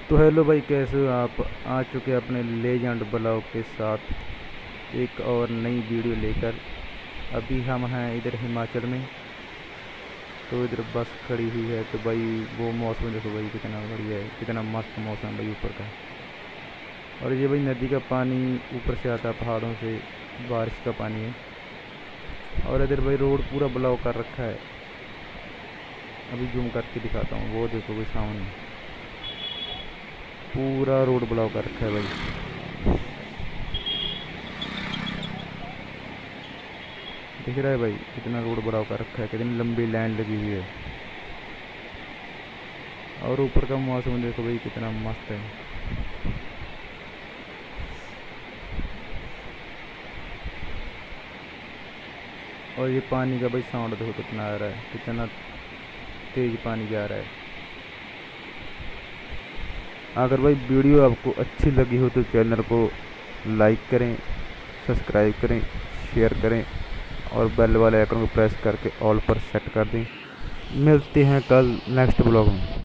तो हेलो भाई, कैसे हो आप? आ चुके हैं अपने लेजेंड ब्लॉग के साथ एक और नई वीडियो लेकर। अभी हम हैं इधर हिमाचल में। तो इधर बस खड़ी हुई है, तो भाई वो मौसम देखो भाई, कितना बढ़िया है, कितना मस्त मौसम है भाई ऊपर का। और ये भाई नदी का पानी ऊपर से आता है पहाड़ों से, बारिश का पानी है। और इधर भाई रोड पूरा ब्लॉक कर रखा है। अभी जूम करके दिखाता हूँ, वो देखो भाई सामने पूरा रोड ब्लॉक कर रखा है भाई। दिख रहा है भाई कितना रोड ब्लॉक कर रखा है, कितनी लंबी लाइन लगी हुई है। और ऊपर का मौसम देखो भाई कितना मस्त है। और ये पानी का भाई साउंड देखो कितना आ रहा है, कितना तेज पानी जा रहा है। अगर भाई वीडियो आपको अच्छी लगी हो तो चैनल को लाइक करें, सब्सक्राइब करें, शेयर करें और बेल वाले आइकन को प्रेस करके ऑल पर सेट कर दें। मिलते हैं कल नेक्स्ट ब्लॉग में।